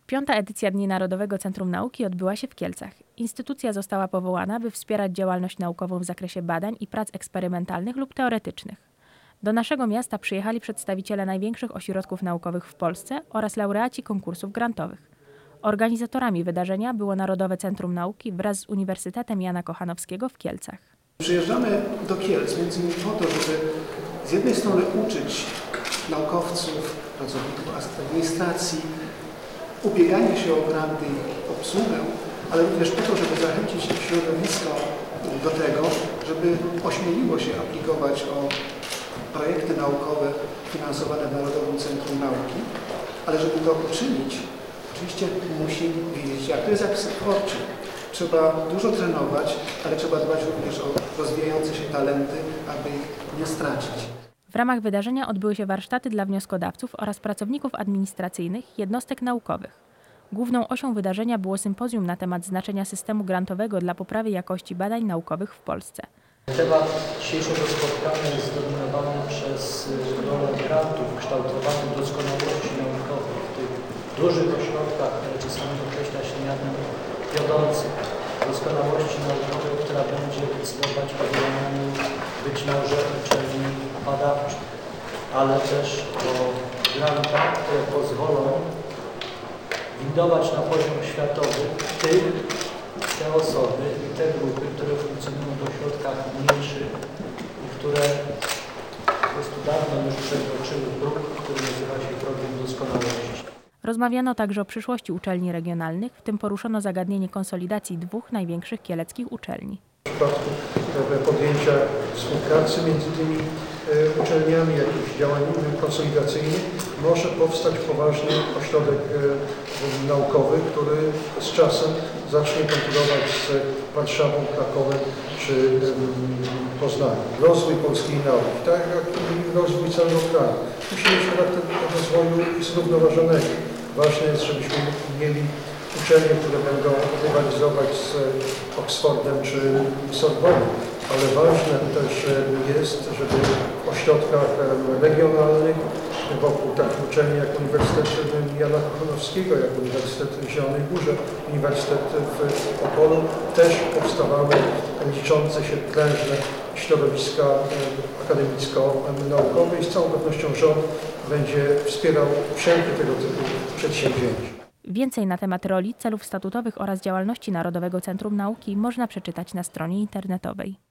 Piąta edycja Dni Narodowego Centrum Nauki odbyła się w Kielcach. Instytucja została powołana, by wspierać działalność naukową w zakresie badań i prac eksperymentalnych lub teoretycznych. Do naszego miasta przyjechali przedstawiciele największych ośrodków naukowych w Polsce oraz laureaci konkursów grantowych. Organizatorami wydarzenia było Narodowe Centrum Nauki wraz z Uniwersytetem Jana Kochanowskiego w Kielcach. Przyjeżdżamy do Kielc między innymi po to, żeby z jednej strony uczyć naukowców, pracowników administracji, ubieganie się o granty i obsługę, ale również po to, żeby zachęcić środowisko do tego, żeby ośmieliło się aplikować o projekty naukowe finansowane w Narodowym Centrum Nauki, ale żeby to uczynić, oczywiście musi wiedzieć, jak to jest jak w sporcie. Trzeba dużo trenować, ale trzeba dbać również o rozwijające się talenty, aby ich nie stracić. W ramach wydarzenia odbyły się warsztaty dla wnioskodawców oraz pracowników administracyjnych jednostek naukowych. Główną osią wydarzenia było sympozjum na temat znaczenia systemu grantowego dla poprawy jakości badań naukowych w Polsce. Temat dzisiejszego spotkania jest zdominowany przez rolę grantów w kształtowaniu doskonałości naukowej w tych dużych ośrodkach, które czasami określa się mianem wiodących. Doskonałości naukowej, która będzie decydować o wyłanianiu być może uczelni badawczych, ale też o grantach, które pozwolą windować na poziom światowy te osoby i te grupy, które funkcjonują w ośrodkach mniejszych i które po prostu dawno już przekroczyły próg, który nazywa się progiem doskonałości. Rozmawiano także o przyszłości uczelni regionalnych, w tym poruszono zagadnienie konsolidacji dwóch największych kieleckich uczelni. W przypadku podjęcia współpracy między tymi uczelniami, jakichś działań konsolidacyjnych, może powstać poważny ośrodek naukowy, który z czasem zacznie konkurować z Warszawą, Krakowem czy Poznaniem. Rozwój polskiej nauki, tak jak rozwój całego kraju, musi mieć charakter rozwoju zrównoważonego. Ważne jest, żebyśmy mieli uczelnie, które będą rywalizować z Oxfordem czy Sorboną, ale ważne też jest, żeby w ośrodkach regionalnych, wokół takich uczelni jak Uniwersytet Jana Kochanowskiego, jak Uniwersytet w Zielonej Górze, Uniwersytet w Opolu, też powstawały liczące się prężne środowiska akademicko-naukowe i z całą pewnością rząd będzie wspierał wszelkie tego typu przedsięwzięcia. Więcej na temat roli, celów statutowych oraz działalności Narodowego Centrum Nauki można przeczytać na stronie internetowej.